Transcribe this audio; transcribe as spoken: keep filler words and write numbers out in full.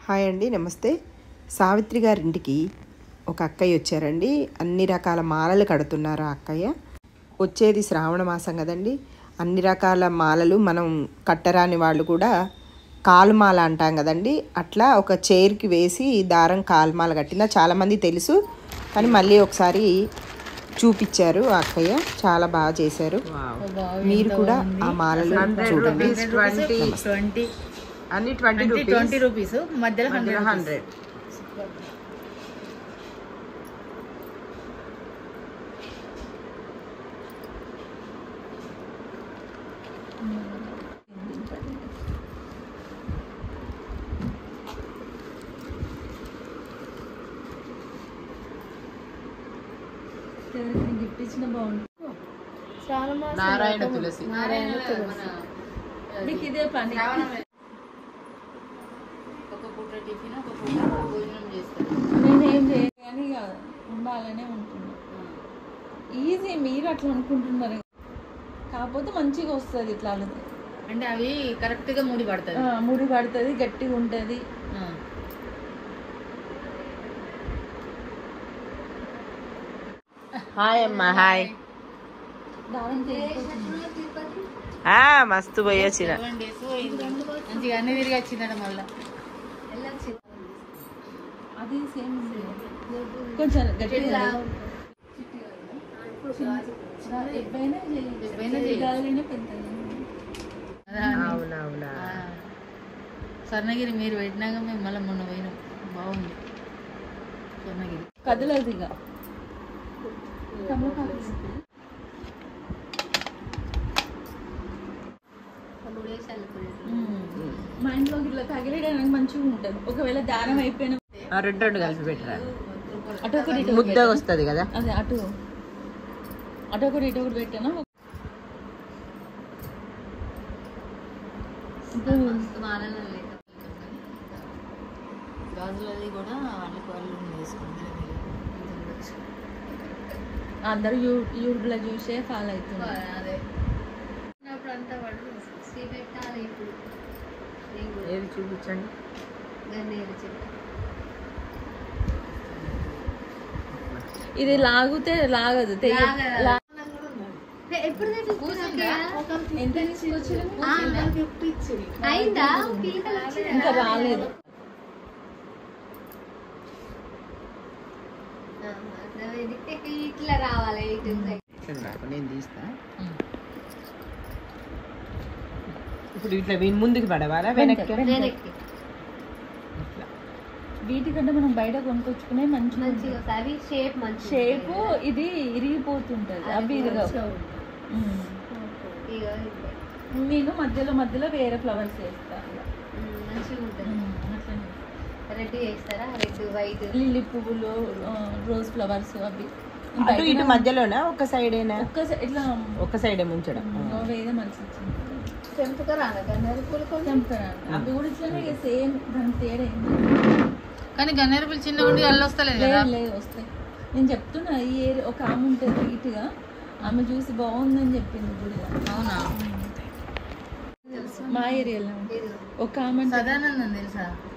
Hi అండి, నమస్తే. సావిత్రి గారింటికి ఒక అక్కయ్య వచ్చారండి. అన్ని రకాల మాలలు కడుతున్నారు. ఆ అక్కయ్య వచ్చేది శ్రావణ మాసం కదండి. అన్ని రకాల మాలలు మనం కట్టరాని వాళ్ళు కూడా కాలుమాల అంటాం కదండి, అట్లా ఒక చైర్కి వేసి దారం కాలుమాల కట్టిన చాలామంది తెలుసు, కానీ మళ్ళీ ఒకసారి చూపించారు. ఆ అక్కయ్య చాలా బాగా చేశారు. మీరు కూడా ఆ మాలలు చూడండి. అన్ని ట్వంటీ ట్వంటీ రూపీస్ మధ్యలో హండ్రెడ్ హండ్రెడ్ గిఫ్ట్ ఇచ్చిన బాగుంటుంది. నారాయణ తులసి నారాయణ తులసి మీకు ఇదే పని. నేనేం చేయను కానీ ఇక ఉండాలనే ఉంటున్నా. ఈజీ మీరు అట్లా అనుకుంటున్నారు, కాకపోతే మంచిగా వస్తుంది. ఇట్లా అంటే అవి కరెక్ట్ గా ముడి పడుతుంది ముడి పడుతుంది గట్టిగా ఉంటుంది. హాయ్ అమ్మా. హాయ్. మస్తు పోయి వచ్చిన మంచిగా అన్ని తిరిగి వచ్చిందట. మళ్ళీ అది సేమ్ కొంచెం గట్టిగా అవునవునా. స్వర్ణగిరి మీరు పెట్టినాక మేము మళ్ళీ మొన్న పోయినాం, బాగుంది స్వర్ణగిరి. కదలదు ఇక. మా ఇంట్లో ఇట్లా తగిలేయడానికి మంచిగా ఉంటుంది. ఒకవేళ దారం అయిపోయిన రెండు రెండు కలిపి పెట్టరా, అటు ఒకటి ముద్దగా వస్తుంది కదా. అదే అటు అటు ఒకటి ఇటు ఒకటి పెట్టాను. గాజులది కూడా అన్ని పళ్ళు వేసుకుంటారు. అందరూ యూ యూట్యూబ్లో చూసే ఫాలో అవుతున్నారు. అదే అంతా వాడు శ్రీ పెట్టాలి. ఇప్పుడు ఏది చూపించండి. ఇది లాగితే లాగదు. ఇంకా రాలేదు. ఇట్లా రావాలి. నేను తీస్తా. ఇప్పుడు ఇట్లా ముందుకు పడవాలా వెనక్కి? వెనక్కి. వీటికంటే మనం బయట కొనుక్కొచ్చుకునే మంచిగా షేప్ మంచి షేప్ ఇది ఇరిగిపోతుంటది. అవి ఇరగవు. నేను మధ్యలో మధ్యలో వేరే ఫ్లవర్స్ వేస్తాను. మంచిగా ఉంటుంది. రెడ్ వేస్తారా? రెడ్ వైట్ లిల్లీ పువ్వులు, రోజ్ ఫ్లవర్స్ అవి అటు ఇటు మధ్యలోనా ఒక సైడ్ అయినా? ఒక్క ఇట్లా ఒక సైడే ముంచడం. వేరే మంచి తెంపుకరా తెంపుకరా అవి కూడా ఇట్లానే సేమ్. దాని తేడా కానీ గన్నేరు పువ్వులు చిన్న ఉండి అల్లు వస్తలేదు. లేదు వస్తాయి. నేను చెప్తున్నా, ఈ ఏరియా ఒక ఆమె ఉంటుంది నీట్గా, ఆమె చూసి బాగుందని చెప్పింది గుడిలో. అవునా? మా ఏరియాలో ఒక ఆమె సదానందం తెలుసా?